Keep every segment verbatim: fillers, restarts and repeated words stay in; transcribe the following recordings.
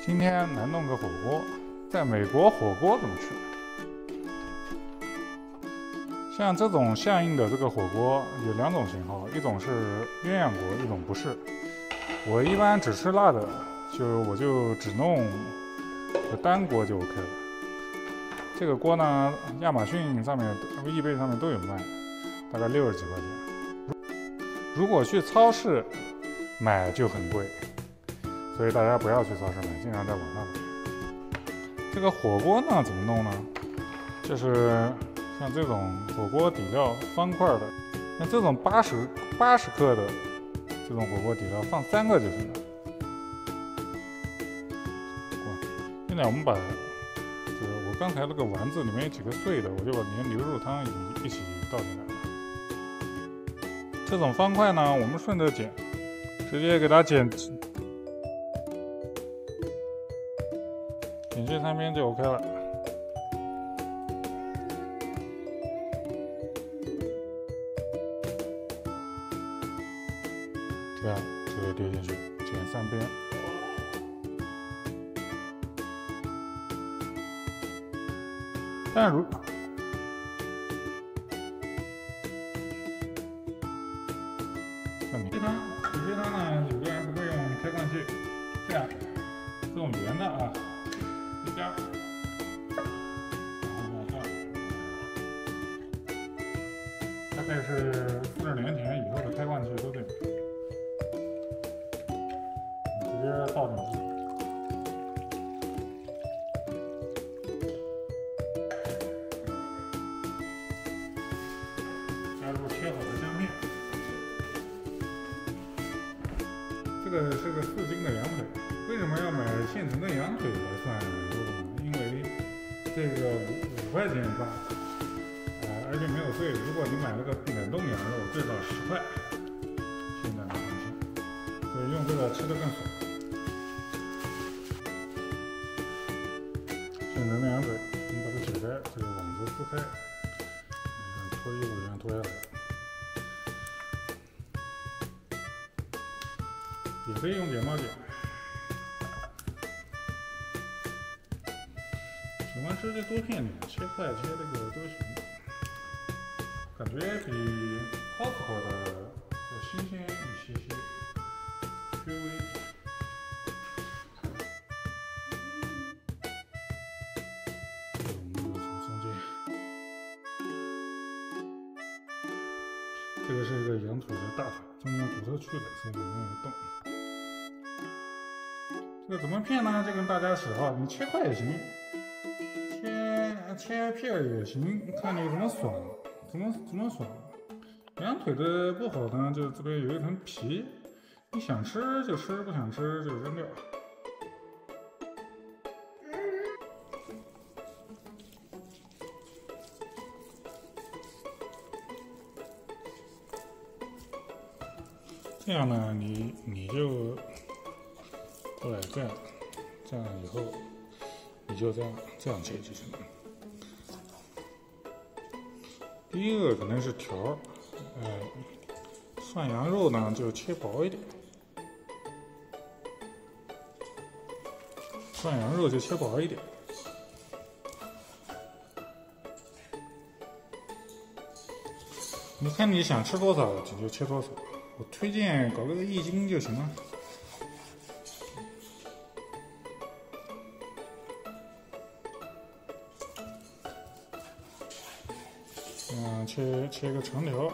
今天来弄个火锅，在美国火锅怎么吃？像这种相应的这个火锅有两种型号，一种是鸳鸯锅，一种不是。我一般只吃辣的，就我就只弄单锅就 OK 了。这个锅呢，亚马逊上面、易贝上面都有卖，大概六十几块钱。如果去超市买就很贵，所以大家不要去超市买，尽量在网上买。这个火锅呢怎么弄呢？就是像这种火锅底料方块的，像这种八十八十克的这种火锅底料放三个就行了。现在我们把这个我刚才那个丸子里面有几个碎的，我就把连牛肉汤一一起倒进来了。这种方块呢，我们顺着剪，直接给它剪剪这三边就 OK 了。这样直接丢进去，剪三边。但如这汤，有些汤呢，有的人不会用开罐器，这样，这种圆的啊，一夹，然后这样，大概是四十年前以后的开罐器都这样，直接倒进去。加入切好的姜片。这个是个四斤的羊腿，为什么要买现成的羊腿来算肉呢？因为这个五五块钱一磅，呃，而且没有税。如果你买那个冷冻羊肉，最少十块，现在的行情，所以用这个吃得更爽。现成的羊腿，我们把它解开，这个网子撕开，像脱衣服一样脱下来。也可以用剪刀剪，喜欢吃就多片点，切块切这个都行。感觉比 Costco 的要新鲜一些些 ，Q 微。我们就从中间，这个是一个羊腿的大腿，中间骨头去了，所以里面有洞。这个怎么片呢？就跟大家喜好，你切块也行，切切片也行，看你怎么爽，怎么怎么爽。羊腿的不好呢，就这边有一层皮，你想吃就吃，不想吃就扔掉。这样呢，你你就。过来这样，这样以后你就这样这样切就行了。第一个可能是条儿，呃，涮羊肉呢就切薄一点，涮羊肉就切薄一点。你看你想吃多少你就切多少，我推荐搞个一斤就行了。嗯，切切个长条，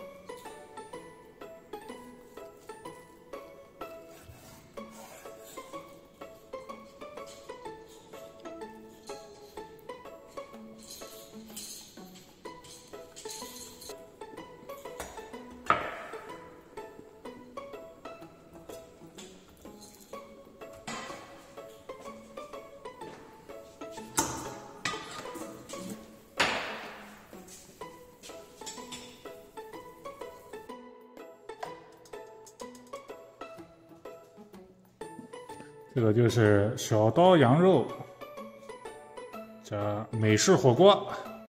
这个就是小刀羊肉加美式火锅。